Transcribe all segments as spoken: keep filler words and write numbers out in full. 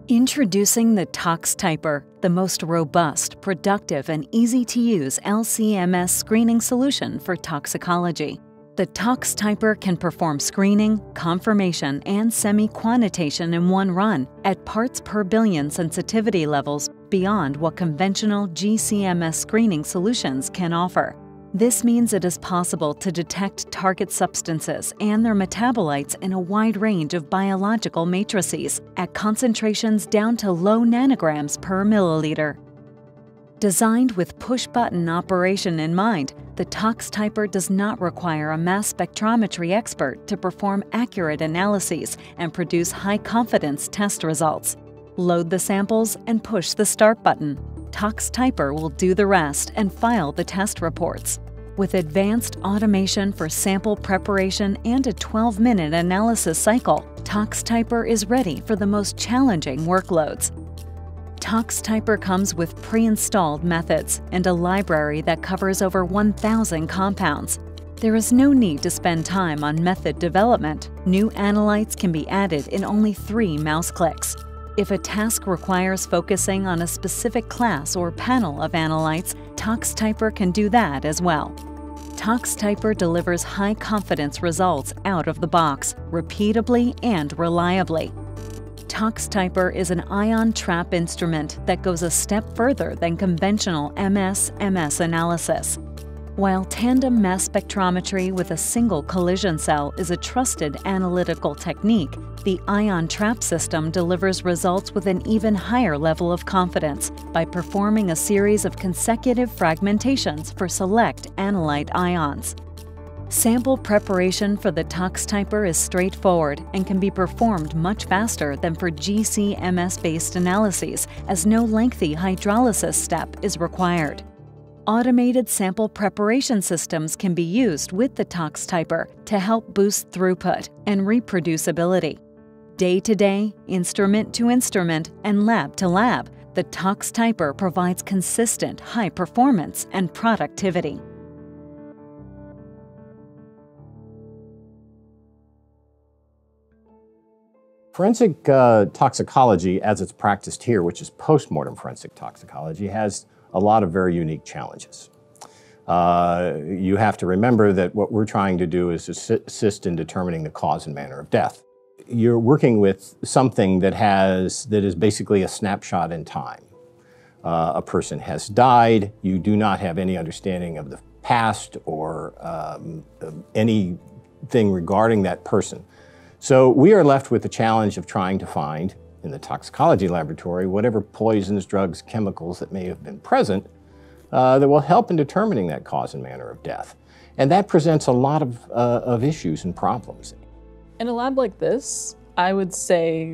Introducing the Toxtyper, the most robust, productive, and easy-to-use L C M S screening solution for toxicology. The Toxtyper can perform screening, confirmation, and semi-quantitation in one run at parts per billion sensitivity levels beyond what conventional G C M S screening solutions can offer. This means it is possible to detect target substances and their metabolites in a wide range of biological matrices at concentrations down to low nanograms per milliliter. Designed with push-button operation in mind, the Toxtyper does not require a mass spectrometry expert to perform accurate analyses and produce high-confidence test results. Load the samples and push the start button. Toxtyper will do the rest and file the test reports. With advanced automation for sample preparation and a twelve minute analysis cycle, Toxtyper is ready for the most challenging workloads. Toxtyper comes with pre-installed methods and a library that covers over one thousand compounds. There is no need to spend time on method development. New analytes can be added in only three mouse clicks. If a task requires focusing on a specific class or panel of analytes, Toxtyper can do that as well. Toxtyper delivers high-confidence results out of the box, repeatably and reliably. Toxtyper is an ion trap instrument that goes a step further than conventional M S M S analysis. While tandem mass spectrometry with a single collision cell is a trusted analytical technique, the ion trap system delivers results with an even higher level of confidence by performing a series of consecutive fragmentations for select analyte ions. Sample preparation for the Toxtyper is straightforward and can be performed much faster than for G C M S-based analyses, as no lengthy hydrolysis step is required. Automated sample preparation systems can be used with the Toxtyper to help boost throughput and reproducibility. Day-to-day, instrument-to-instrument, and lab-to-lab, the Toxtyper provides consistent high performance and productivity. Forensic uh, toxicology, as it's practiced here, which is post-mortem forensic toxicology, has a lot of very unique challenges. Uh, you have to remember that what we're trying to do is assist in determining the cause and manner of death. You're working with something that has, that is basically a snapshot in time. Uh, a person has died, you do not have any understanding of the past or um, anything regarding that person. So we are left with the challenge of trying to find, in the toxicology laboratory, whatever poisons, drugs, chemicals that may have been present uh, that will help in determining that cause and manner of death. And that presents a lot of, uh, of issues and problems. In a lab like this, I would say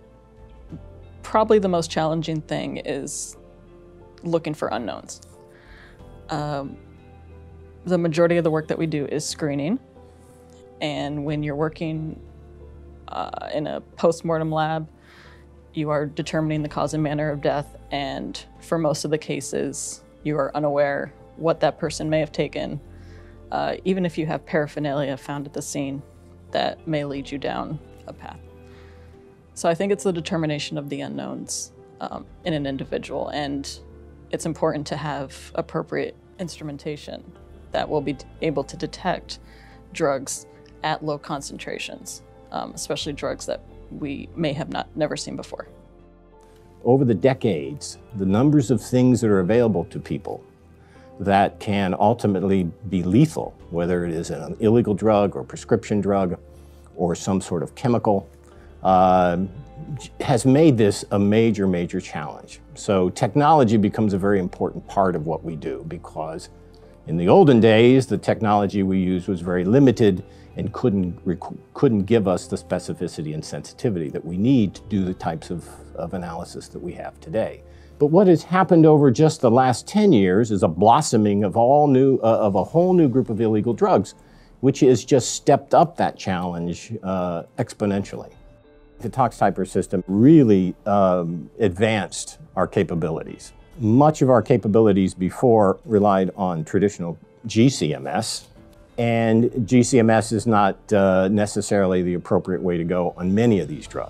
probably the most challenging thing is looking for unknowns. Um, the majority of the work that we do is screening. And when you're working uh, in a post-mortem lab, you are determining the cause and manner of death, and for most of the cases, you are unaware what that person may have taken, uh, even if you have paraphernalia found at the scene that may lead you down a path. So I think it's the determination of the unknowns um, in an individual, and it's important to have appropriate instrumentation that will be able to detect drugs at low concentrations, um, especially drugs that we may have not never seen before. Over the decades, the numbers of things that are available to people that can ultimately be lethal, whether it is an illegal drug or prescription drug or some sort of chemical, uh, has made this a major, major challenge. So technology becomes a very important part of what we do, because in the olden days, the technology we used was very limited and couldn't, couldn't give us the specificity and sensitivity that we need to do the types of, of analysis that we have today. But what has happened over just the last ten years is a blossoming of, all new, uh, of a whole new group of illegal drugs, which has just stepped up that challenge uh, exponentially. The Toxtyper system really um, advanced our capabilities. Much of our capabilities before relied on traditional G C M S, and G C M S is not uh, necessarily the appropriate way to go on many of these drugs.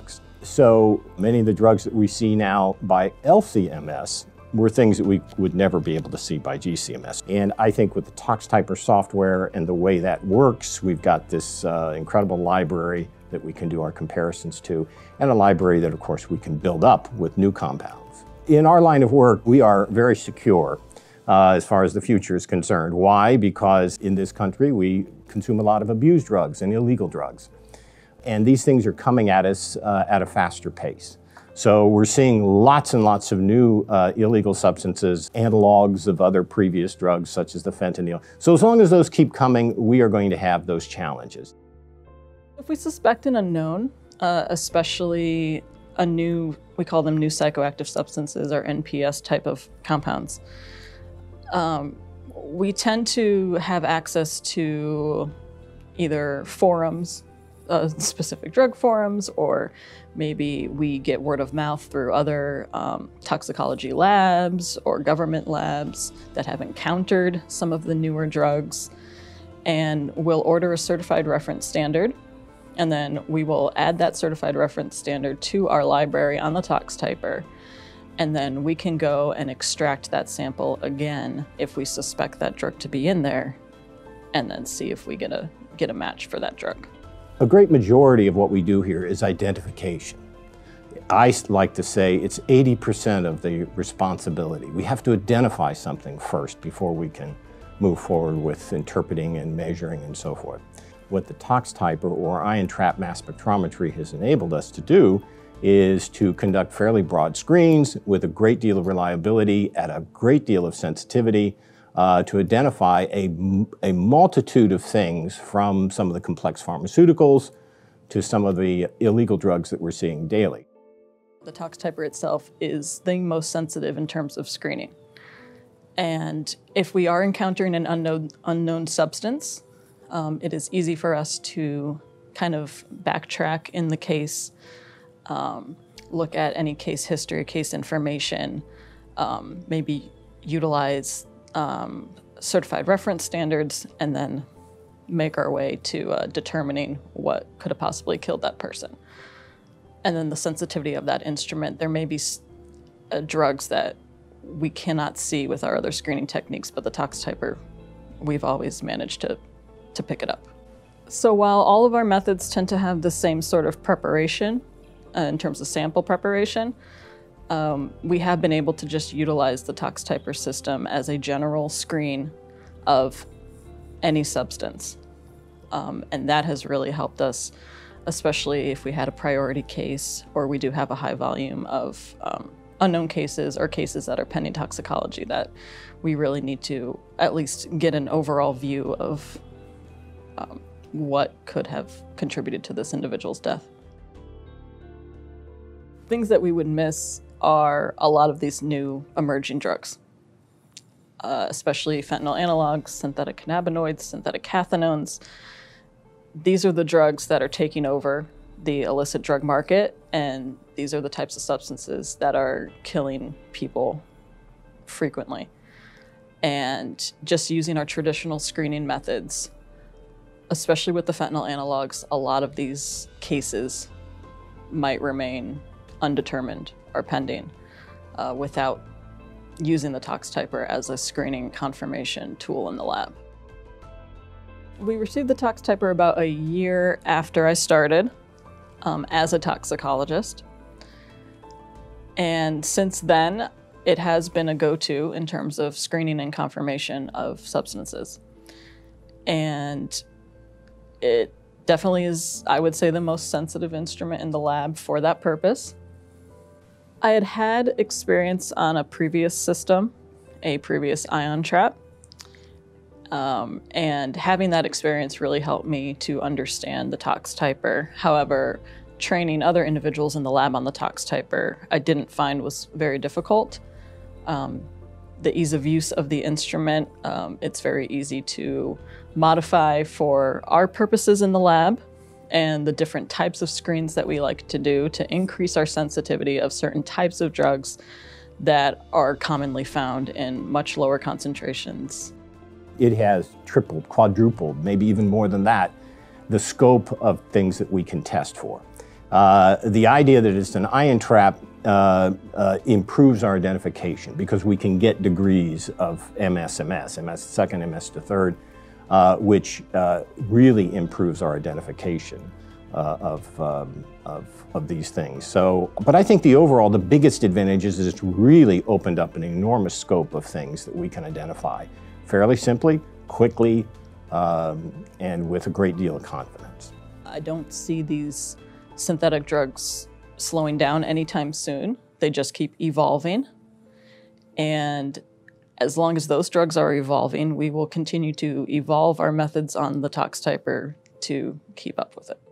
So many of the drugs that we see now by L C M S were things that we would never be able to see by G C M S. And I think with the Toxtyper software and the way that works, we've got this uh, incredible library that we can do our comparisons to, and a library that, of course, we can build up with new compounds. In our line of work, we are very secure uh, as far as the future is concerned. Why? Because in this country, we consume a lot of abused drugs and illegal drugs. And these things are coming at us uh, at a faster pace. So we're seeing lots and lots of new uh, illegal substances, analogs of other previous drugs such as the fentanyl. So as long as those keep coming, we are going to have those challenges. If we suspect an unknown, uh, especially a new, we call them new psychoactive substances or N P S type of compounds, um, we tend to have access to either forums, Uh, specific drug forums, or maybe we get word of mouth through other um, toxicology labs or government labs that have encountered some of the newer drugs, and we'll order a certified reference standard, and then we will add that certified reference standard to our library on the Toxtyper, and then we can go and extract that sample again if we suspect that drug to be in there, and then see if we get a get a match for that drug. A great majority of what we do here is identification. I like to say it's eighty percent of the responsibility. We have to identify something first before we can move forward with interpreting and measuring and so forth. What the Toxtyper or ion trap mass spectrometry has enabled us to do is to conduct fairly broad screens with a great deal of reliability at a great deal of sensitivity Uh, to identify a, a multitude of things, from some of the complex pharmaceuticals to some of the illegal drugs that we're seeing daily. The Toxtyper itself is the most sensitive in terms of screening. And if we are encountering an unknown, unknown substance, um, it is easy for us to kind of backtrack in the case, um, look at any case history, case information, um, maybe utilize Um, certified reference standards, and then make our way to uh, determining what could have possibly killed that person. And then the sensitivity of that instrument, there may be uh, drugs that we cannot see with our other screening techniques, but the Toxtyper, we've always managed to, to pick it up. So while all of our methods tend to have the same sort of preparation uh, in terms of sample preparation, Um, we have been able to just utilize the Toxtyper system as a general screen of any substance. Um, and that has really helped us, especially if we had a priority case or we do have a high volume of um, unknown cases or cases that are pending toxicology, that we really need to at least get an overall view of um, what could have contributed to this individual's death. Things that we would miss are a lot of these new emerging drugs, uh, especially fentanyl analogs, synthetic cannabinoids, synthetic cathinones. These are the drugs that are taking over the illicit drug market, and these are the types of substances that are killing people frequently. And just using our traditional screening methods, especially with the fentanyl analogs, a lot of these cases might remain undetermined or pending uh, without using the Toxtyper as a screening confirmation tool in the lab. We received the Toxtyper about a year after I started um, as a toxicologist. And since then, it has been a go-to in terms of screening and confirmation of substances. And it definitely is, I would say, the most sensitive instrument in the lab for that purpose. I had had experience on a previous system, a previous ion trap, um, and having that experience really helped me to understand the Toxtyper. However, training other individuals in the lab on the Toxtyper, I didn't find was very difficult. Um, the ease of use of the instrument, um, it's very easy to modify for our purposes in the lab, and the different types of screens that we like to do to increase our sensitivity of certain types of drugs that are commonly found in much lower concentrations. It has tripled, quadrupled, maybe even more than that, the scope of things that we can test for. Uh, the idea that it's an ion trap uh, uh, improves our identification because we can get degrees of M S M S, M S second, M S to third, uh, which uh, really improves our identification uh, of, um, of, of these things. So, but I think the overall, the biggest advantage is it's really opened up an enormous scope of things that we can identify fairly simply, quickly, um, and with a great deal of confidence. I don't see these synthetic drugs slowing down anytime soon. They just keep evolving. And as long as those drugs are evolving, we will continue to evolve our methods on the Toxtyper to keep up with it.